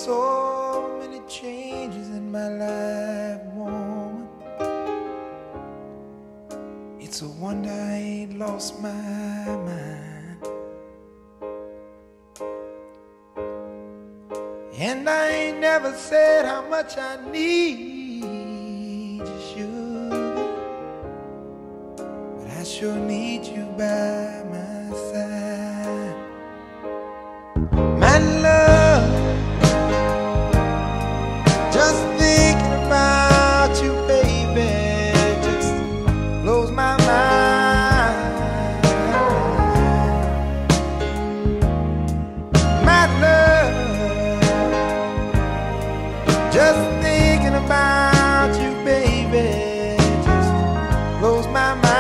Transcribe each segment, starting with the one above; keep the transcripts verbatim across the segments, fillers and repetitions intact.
so many changes in my life, woman. It's a wonder I ain't lost my mind. And I ain't never said how much I need you, sugar, but I sure need you by my side. My love, just thinking about you, baby, just blows my mind. My love, just thinking about you, baby, just blows my mind.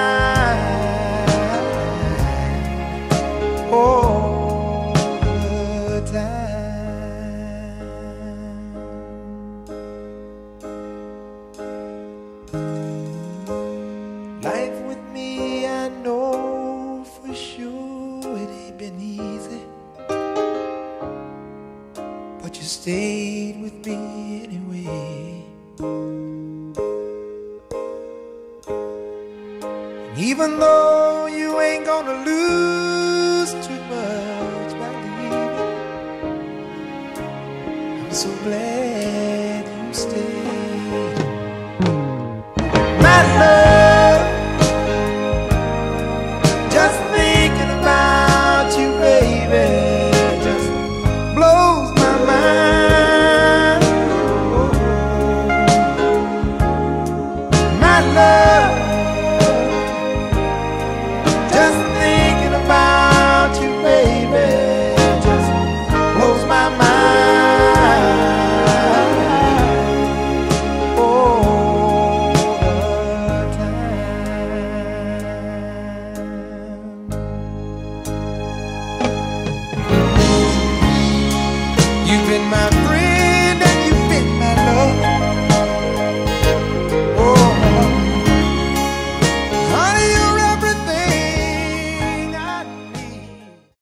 All the time. Life with me, I know for sure it ain't been easy, but you stayed with me anyway. And even though you ain't gonna lose too much by leaving, I'm so glad you stayed. My love, just thinking about you, baby, just blows my mind. My love,